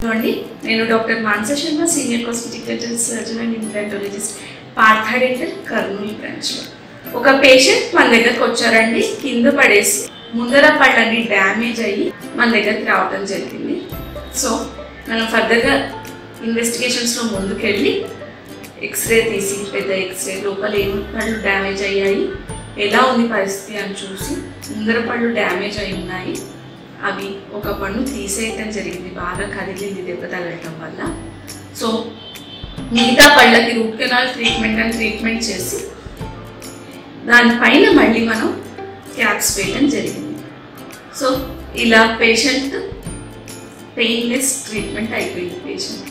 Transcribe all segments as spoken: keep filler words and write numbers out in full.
అండి నేను doctor Manasa Sharma senior cosmetic dental surgeon and implantologist Partha dental Kurnool బ్రాంచ్లో. ఒక పేషెంట్ మన దగ్గరకు వచ్చారండి. కింద పడేసి ముందర పళ్ళని డ్యామేజ్ అయ్యి మన దగ్గరికి రావడం జరిగింది. సో మనం ఫర్దర్గా ఇన్వెస్టిగేషన్స్లో ముందుకెళ్ళి ఎక్స్రే తీసి పెద్ద ఎక్స్రే లోపల ఏమి పళ్ళు డ్యామేజ్ అయ్యాయి, ఎలా ఉంది పరిస్థితి అని చూసి ముందర పళ్ళు డ్యామేజ్ అయి ఉన్నాయి. అవి ఒక పన్ను తీసేయటం జరిగింది, బాగా కదిలింది దెబ్బ తగలటం వల్ల. సో మిగతా పళ్ళకి రూట్ కెనాల్ ట్రీట్మెంట్ అని ట్రీట్మెంట్ చేసి దానిపైన మళ్ళీ మనం క్యాప్స్ వేయడం జరిగింది. సో ఇలా పేషెంట్ పెయిన్లెస్ ట్రీట్మెంట్ అయిపోయింది. పేషెంట్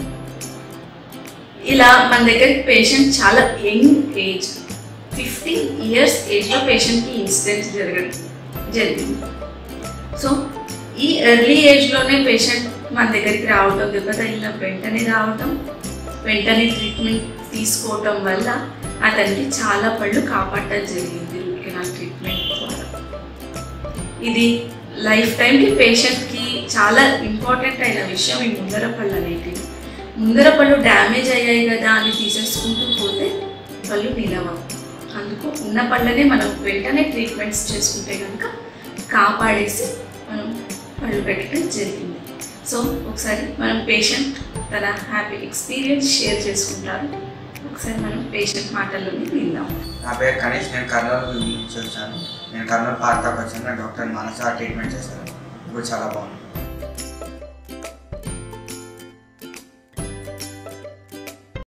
ఇలా మన దగ్గరికి పేషెంట్ చాలా యంగ్ ఏజ్ ఫిఫ్టీన్ ఇయర్స్ ఏజ్లో పేషెంట్కి ఇన్సిడెంట్ జరగడం జరిగింది. సో ఈ ఎర్లీ ఏజ్లోనే పేషెంట్ మన దగ్గరికి రావటం, దెబ్బ తగిలిన వెంటనే రావటం, వెంటనే ట్రీట్మెంట్ తీసుకోవటం వల్ల అతనికి చాలా పళ్ళు కాపాడటం జరిగింది రూట్ కెనాల్ ట్రీట్మెంట్ ద్వారా. ఇది లైఫ్ టైంకి పేషెంట్కి చాలా ఇంపార్టెంట్ అయిన విషయం. ఈ ముందర పళ్ళు అనేటివి ముందర పళ్ళు డ్యామేజ్ అయ్యాయి కదా అని తీసేసుకుంటూ పోతే పళ్ళు నిలవవు. అందుకు ఉన్న పళ్ళనే మనం వెంటనే ట్రీట్మెంట్స్ చేసుకుంటే కనుక కాపాడేసి మనం పళ్ళు పెట్టడం జరిగింది. సో ఒకసారి మనం పేషెంట్ తన హ్యాపీ ఎక్స్పీరియన్స్ షేర్ చేసుకుంటారు. ఒకసారి మనం పేషెంట్ మాటల్లోనే విందాం. నా పేరు గణేష్, నేను కర్నూలు నుంచి వచ్చాను. నేను కర్నూలు పార్క్ వచ్చాను. డాక్టర్ మానస ట్రీట్మెంట్ చేశాను. ఇప్పుడు చాలా బాగుంది.